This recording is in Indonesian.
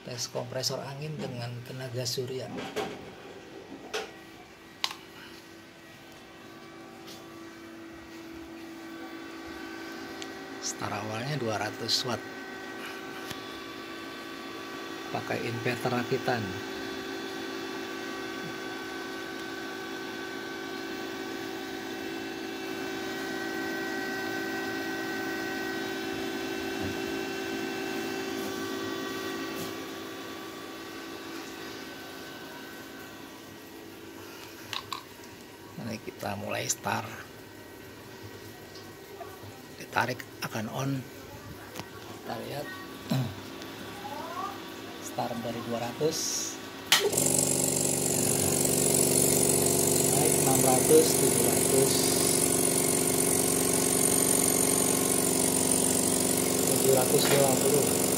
Tes kompresor angin dengan tenaga surya. Start awalnya 200 watt. Pakai inverter rakitan. Ini kita mulai start. Ditarik akan on. Kita lihat. Start dari 200. Naik 600, 700. 720.